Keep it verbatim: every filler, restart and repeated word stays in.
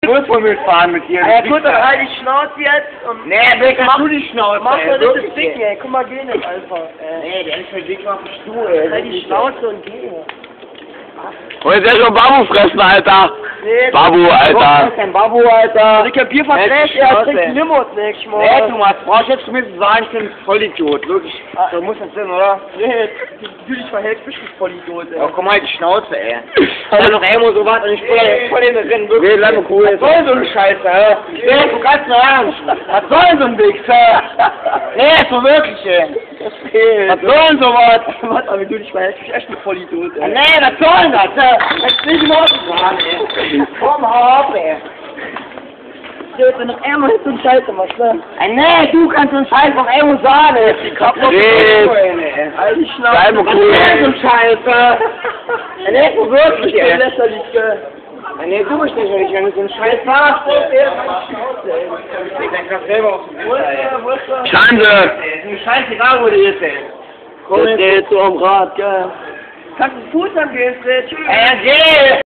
muss wohl mitfahren mit dir. Ja gut, dann halt die Schnauze jetzt und... Nee, Dick, mach du die Schnauze. Mach ey, doch nicht wirklich, das Dick, ey. ey. Guck mal, geh nicht einfach. Äh, Nee, der ist für Dick auf den Stuhl, ey. halt die Schnauze und geh. Wollt ihr schon Babu fressen, Alter? Nee, Babu, Was Alter. ist denn Babu, Alter? ich hab Bier Halt die verdreht, er Schnauze. trinkt Limo das nächste Mal. Nee, Thomas, brauchst du jetzt zumindest sagen, ich bin ein Vollidiot. Wirklich, so muss das sein, oder? Nee, du dich verhältst, bist du voll Idiot, ey. Ja, komm halt die Schnauze, ey. Dann noch einmal so was und ich pulle jetzt voll in den Rennen. Nee, lass mal cool. Was soll so eine Scheiße, ey? Nee, du kannst nur ernst. Was soll so ein Wichser? Nee, so wirklich, ey. Was soll denn sowas? Warte, aber du dich verhältst, bist echt ein Vollidiot, Ah, ey. nee, was soll denn das, ey? Das ist nicht in Ordnung, Mann, ey. Komm, hau ab, ey. Ich hätte noch einmal so einen Scheiße was, ne? Ah, nee, du kannst uns Scheiß noch einmal sagen, ey. Die Kopf noch Nee. ey. Halt die Schnauze. Bleib mal Was cool. soll denn so ein Scheiße? Ah, nee, so wirklich, Ich bin ey. lächerlich, gell? Ah, nee, du bist nicht, wenn du so einen Scheiß machst, ey. Ich denk das selber auf den Wo ist Winter, ey. der, wo ist der? Schande. Ist mir scheißegal, wo du jetzt, ey. Komm, jetzt. So am Rad, gell? Kannst du Fuß angehen, Tschüss. Ey, geh!